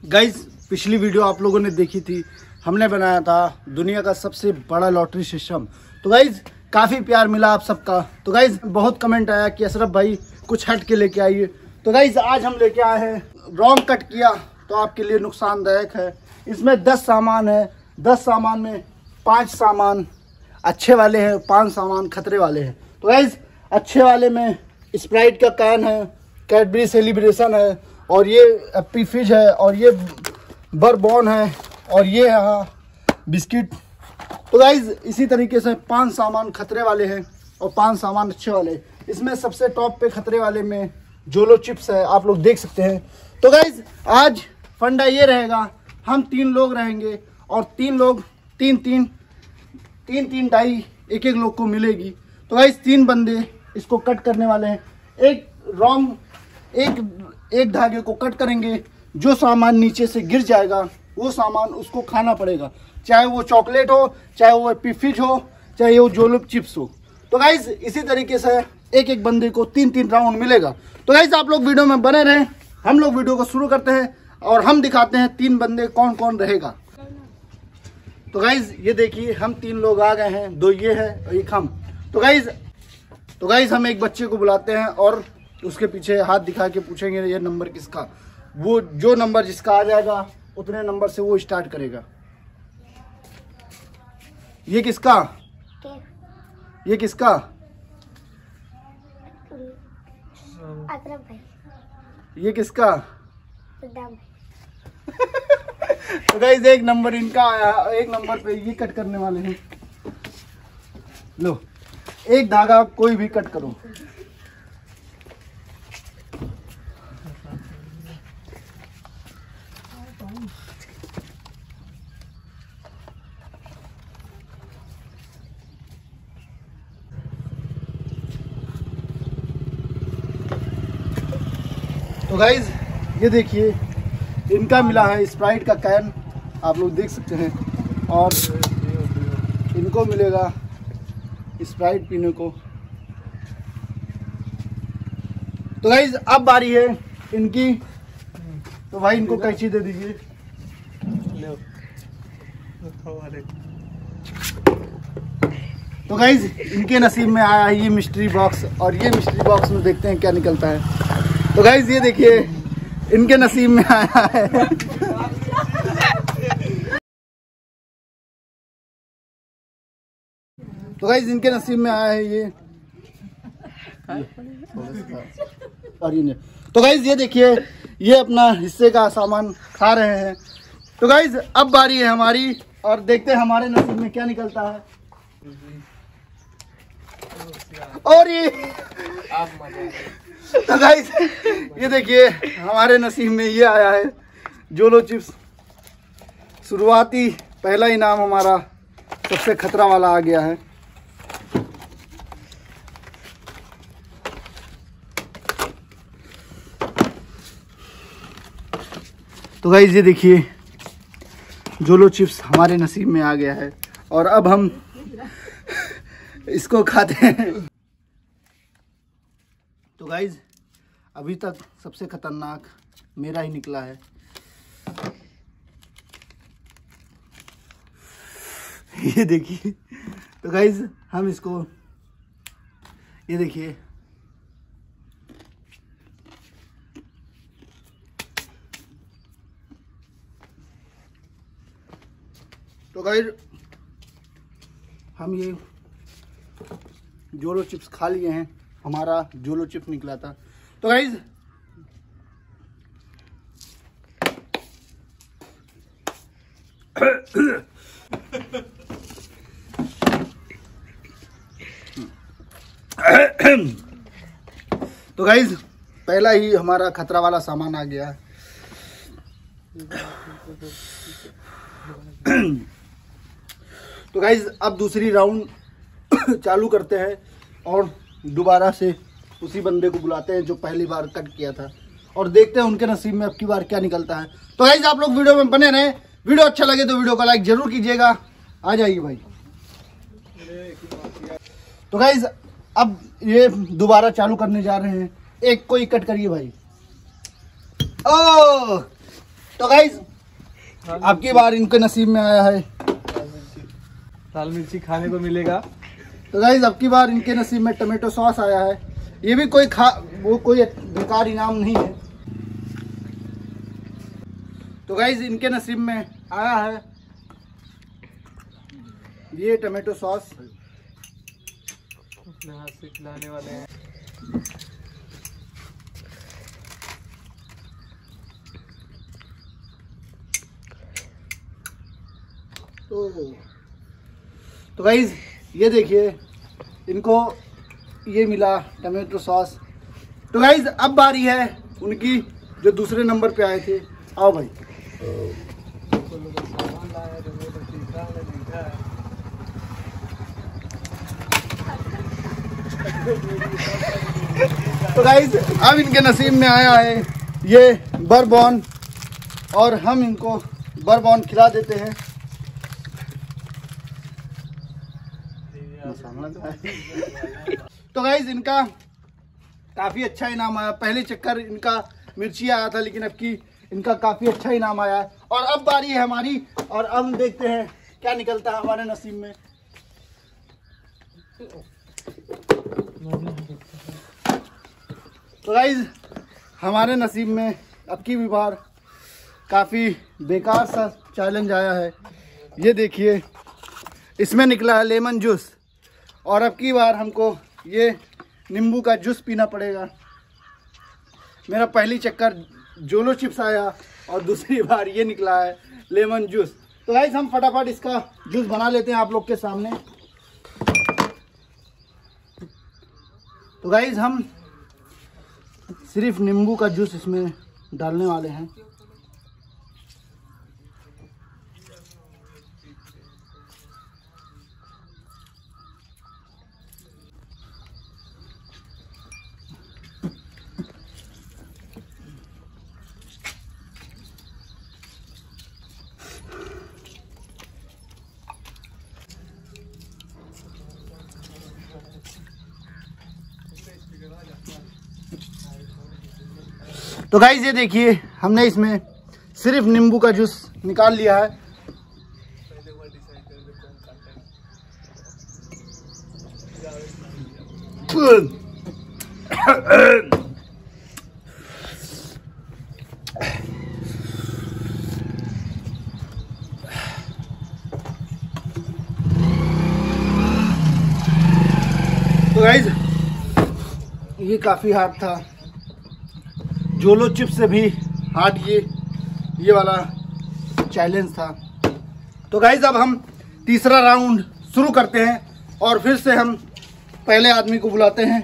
Guys पिछली video आप लोगों ने देखी थी, हमने बनाया था दुनिया का सबसे बड़ा लॉटरी सिस्टम। तो गाइज काफ़ी प्यार मिला आप सबका। तो गाइज बहुत कमेंट आया कि अशरफ भाई कुछ हट के लेके आइए। तो गाइज आज हम लेके आए हैं, रॉन्ग कट किया तो आपके लिए नुकसानदायक है। इसमें 10 सामान है, 10 सामान में 5 सामान अच्छे वाले हैं, 5 सामान खतरे वाले हैं। तो गाइज अच्छे वाले में स्प्राइट का कैन है, कैडबरी सेलिब्रेशन है, और ये एप्पी फिज है, और ये बरबॉन है, और ये यहाँ बिस्किट। तो गाइज इसी तरीके से 5 सामान खतरे वाले हैं और 5 सामान अच्छे वाले। इसमें सबसे टॉप पे खतरे वाले में जोलो चिप्स है, आप लोग देख सकते हैं। तो गाइज आज फंडा ये रहेगा, हम 3 लोग रहेंगे और 3 लोग तीन डाई एक लोग को मिलेगी। तो गाइज 3 बंदे इसको कट करने वाले हैं। एक धागे को कट करेंगे, जो सामान नीचे से गिर जाएगा वो सामान उसको खाना पड़ेगा, चाहे वो चॉकलेट हो, चाहे वो एप्पी फिज हो, चाहे वो जोलो चिप्स हो। तो गाइज इसी तरीके से एक बंदे को 3 राउंड मिलेगा। तो गाइज आप लोग वीडियो में बने रहें, हम लोग वीडियो को शुरू करते हैं और हम दिखाते हैं 3 बंदे कौन कौन रहेगा। तो गाइज ये देखिए हम 3 लोग आ गए हैं, 2 ये है और 1 हम। तो गाइज हम एक बच्चे को बुलाते हैं और उसके पीछे हाथ दिखा के पूछेंगे ये नंबर किसका। वो जो नंबर जिसका आ जाएगा उतने नंबर से वो स्टार्ट करेगा। ये किसका? ये किसका? अशरफ भाई। ये किसका? तो गाइस एक नंबर इनका आया, 1 नंबर पे ये कट करने वाले हैं। लो एक धागा कोई भी कट करो। तो गाइज ये देखिए इनका मिला है स्प्राइट का कैन, आप लोग देख सकते हैं, और इनको मिलेगा स्प्राइट पीने को। तो गाइज अब बारी है इनकी, तो भाई इनको कैंची दे दीजिए। तो गाइज इनके नसीब में आया है ये मिस्ट्री बॉक्स, और ये मिस्ट्री बॉक्स में देखते हैं क्या निकलता है। तो गाइज ये देखिए इनके नसीब में आया है तो गाइज इनके नसीब में आया है ये और ये। तो गाइज ये देखिए ये अपना हिस्से का सामान खा रहे हैं। तो गाइज अब बारी है हमारी, और देखते हैं हमारे नसीब में क्या निकलता है। और ये तो गाइस ये देखिए हमारे नसीब में ये आया है जोलो चिप्स। शुरुआती पहला इनाम हमारा सबसे खतरा वाला आ गया है। तो गाइस ये देखिए जोलो चिप्स हमारे नसीब में आ गया है, और अब हम इसको खाते हैं। तो गाइज अभी तक सबसे खतरनाक मेरा ही निकला है। ये देखिए। तो गाइज हम इसको, ये देखिए तो गाइज हम ये जोलो चिप्स खा लिए हैं, हमारा जोलो चिप्स निकला था। तो गाइज तो गाइज पहला ही हमारा खतरा वाला सामान आ गया है। तो गाइज अब दूसरी राउंड चालू करते हैं और दोबारा से उसी बंदे को बुलाते हैं जो पहली बार कट किया था, और देखते हैं उनके नसीब में अब की बार क्या निकलता है। तो गाइज आप लोग वीडियो में बने रहें, वीडियो अच्छा लगे तो वीडियो को लाइक जरूर कीजिएगा। आ जाइए भाई। तो गाइज अब ये दोबारा चालू करने जा रहे हैं, एक कोई कट करिए भाई। ओ तो गाइज आपकी बार इनके नसीब में आया है लाल मिर्ची खाने को मिलेगा। तो गाइज आपकी बार इनके नसीब में टमाटो सॉस आया है। ये भी कोई कोई बेकार इनाम नहीं है। तो गाइज इनके नसीब में आया है ये टमाटो सॉस। अपने हाथ से खिलाने वाले हैं। तो गाइज ये देखिए इनको ये मिला टमाटो सॉस। तो गाइज अब बारी है उनकी जो दूसरे नंबर पे आए थे। आओ भाई। तो गाइज अब इनके नसीब में आया है ये बर्बन और हम इनको बर्बन खिला देते हैं। तो गाइज इनका काफी अच्छा इनाम आया। पहले चक्कर इनका मिर्ची आया था लेकिन अब की इनका काफी अच्छा इनाम आया है। और अब बारी है हमारी और अब हम देखते हैं क्या निकलता है हमारे नसीब में। तो गाइज हमारे नसीब में अब की भी बार काफी बेकार सा चैलेंज आया है। ये देखिए इसमें निकला है लेमन जूस और अब की बार हमको ये नींबू का जूस पीना पड़ेगा। मेरा पहली चक्कर जोलो चिप्स आया और दूसरी बार ये निकला है लेमन जूस। तो गाइस हम फटाफट इसका जूस बना लेते हैं आप लोग के सामने। तो गाइस हम सिर्फ नींबू का जूस इसमें डालने वाले हैं। तो गाइस ये देखिए हमने इसमें सिर्फ नींबू का जूस निकाल लिया है। तो गाइस ये काफी हार्ड था। जोलो चिप्स से भी हार्ड ये वाला चैलेंज था। तो गाइस अब हम तीसरा राउंड शुरू करते हैं और फिर से हम पहले आदमी को बुलाते हैं।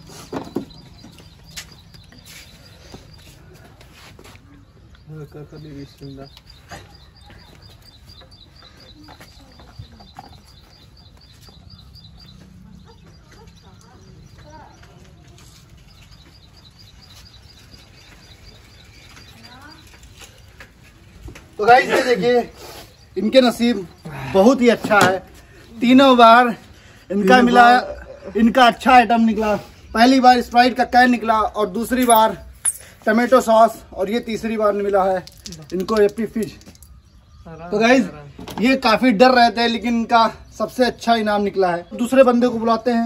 तो गाइस ये देखिए इनके नसीब बहुत ही अच्छा है। तीनों बार इनका मिला, इनका अच्छा आइटम निकला। पहली बार स्प्राइट का कैन निकला और दूसरी बार टमाटो सॉस और ये तीसरी बार मिला है इनको एप्पी फिज। तो गाइस ये काफी डर रहे थे लेकिन इनका सबसे अच्छा इनाम निकला है। दूसरे बंदे को बुलाते हैं।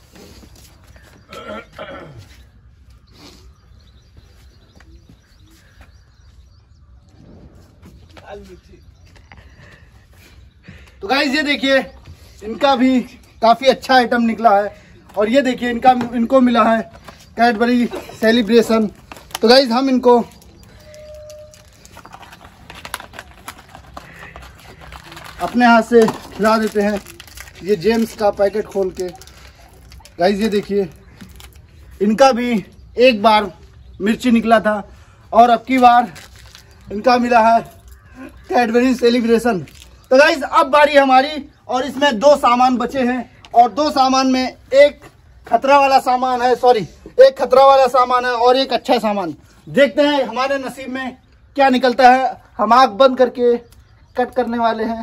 तो गाइस ये देखिए इनका भी काफी अच्छा आइटम निकला है और ये देखिए इनको मिला है कैडबरी सेलिब्रेशन। तो गाइस हम इनको अपने हाथ से खिला देते हैं ये जेम्स का पैकेट खोल के। गाइस ये देखिए इनका भी एक बार मिर्ची निकला था और अब की बार इनका मिला है कैडबरी सेलिब्रेशन। तो गाइस अब बारी हमारी और इसमें 2 सामान बचे हैं और 2 सामान में एक खतरा वाला सामान है, एक खतरा वाला सामान है और एक अच्छा सामान। देखते हैं हमारे नसीब में क्या निकलता है। हम आँख बंद करके कट करने वाले हैं।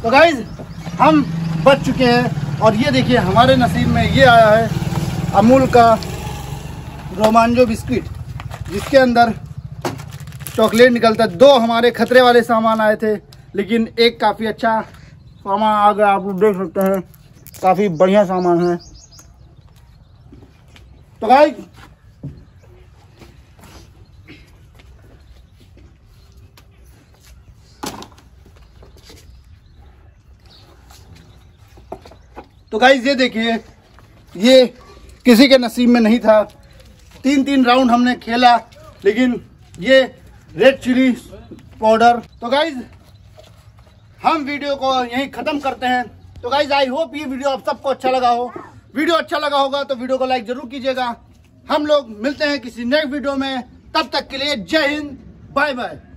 तो गाइज हम बच चुके हैं और ये देखिए हमारे नसीब में ये आया है अमूल का रोमांजो बिस्किट, जिसके अंदर चॉकलेट निकलता है। 2 हमारे खतरे वाले सामान आए थे, लेकिन एक काफ़ी अच्छा सामान आ गया। आप लोग देख सकते हैं काफ़ी बढ़िया सामान है। तो गाइज ये देखिए, ये किसी के नसीब में नहीं था। 3 राउंड हमने खेला, लेकिन ये रेड चिली पाउडर। तो गाइज हम वीडियो को यहीं ख़त्म करते हैं। तो गाइज आई होप ये वीडियो आप सबको अच्छा लगा हो। वीडियो अच्छा लगा होगा तो वीडियो को लाइक जरूर कीजिएगा। हम लोग मिलते हैं किसी नेक्स्ट वीडियो में, तब तक के लिए जय हिंद, बाय बाय।